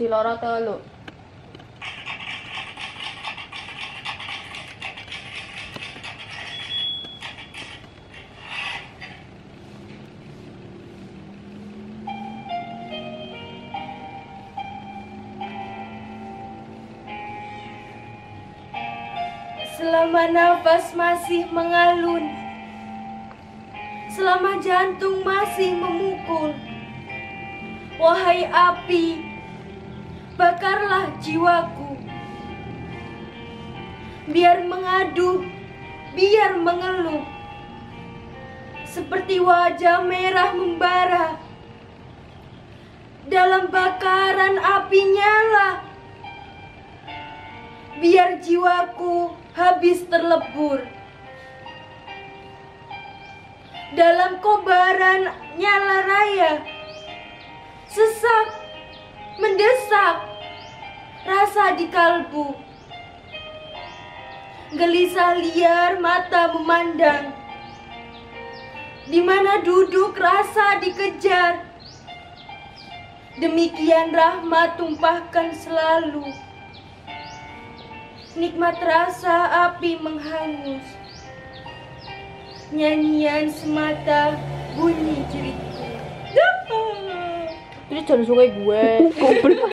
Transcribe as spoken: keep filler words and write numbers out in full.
siji loro telu. Selama nafas masih mengalun, selama jantung masih memukul, wahai api, bakarlah jiwaku. Biar mengadu, biar mengeluh, seperti wajah merah membara. Dalam bakaran api nyala, biar jiwaku habis terlebur. Dalam kobaran nyala raya, sesak, mendesak, rasa di kalbu. Gelisah liar mata memandang, di mana duduk rasa dikejar. Demikian rahmat tumpahkan selalu. Nikmat rasa api menghangus. Nyanyian semata bunyi jeritku. Ini jangan sungai gue.